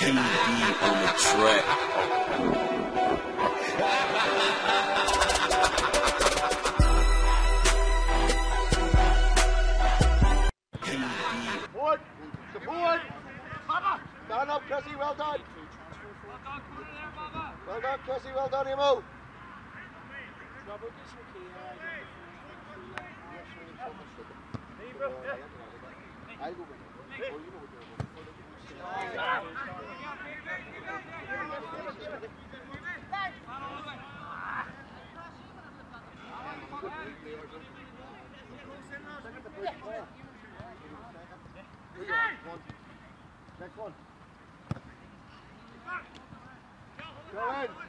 KD on the track. Support! Support! Stand up, Chrissy, well done! Well done, Chrissy, well done, Emo! I'll go with you. You know what Next one. Go in.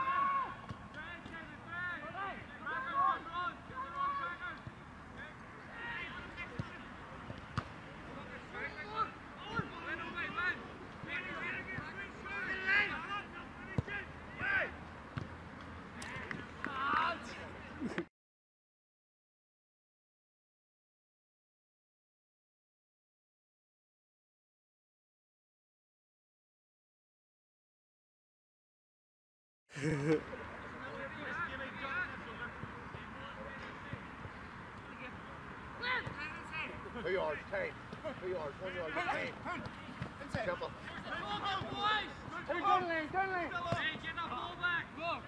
Two yards, 10. 2 yards, 1 yard, 10. Jump up. Hey, get that ball back. Look.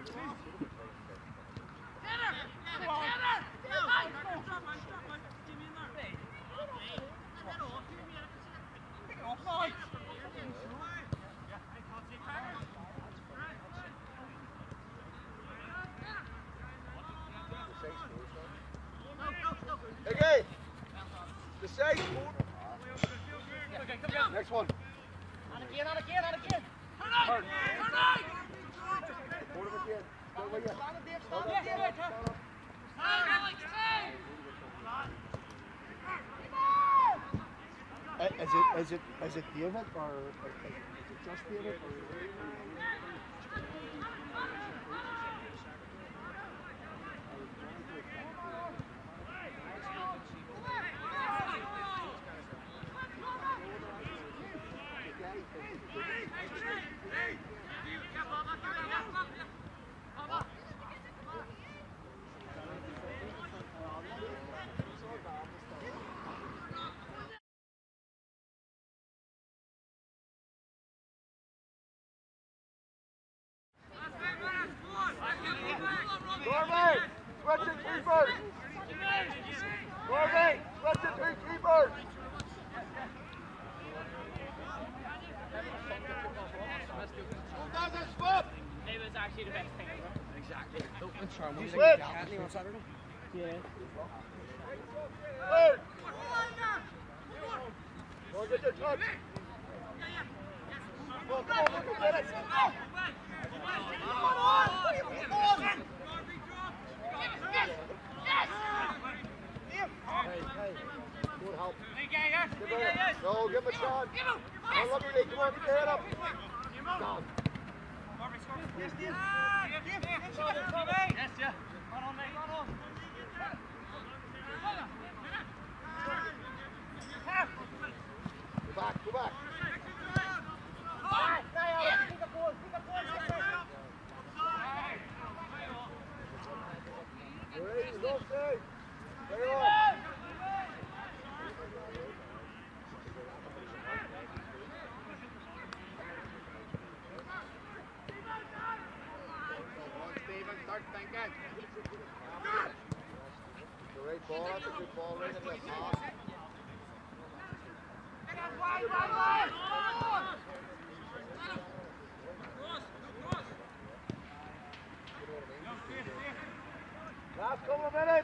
Okay. The side. Next one. On again. Turn. Hold him again. Go away again. Is it David or is it just David? Gormley, switch it keepers. Gormley, switch it to keepers. It was actually the best thing ever. Exactly. Don't try and Switch. on Saturday. Yeah. Third. Go get your touch. Come on, look at it. Hey, good help. No, give him a shot. Oh, look at it. Come on, get your head up. Down. Yes, yeah. Run on, mate, run on. Go back. Ready, go, stay. Stay on. Start thinking. Great ball, that's a good ball, right in the pass. Last couple of minutes.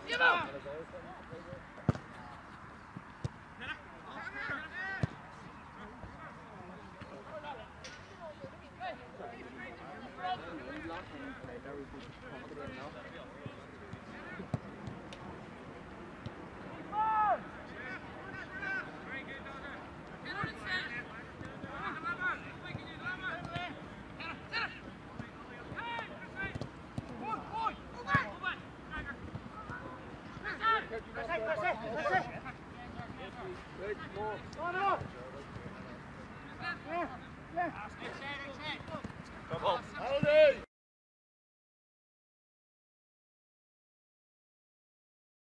Good, more.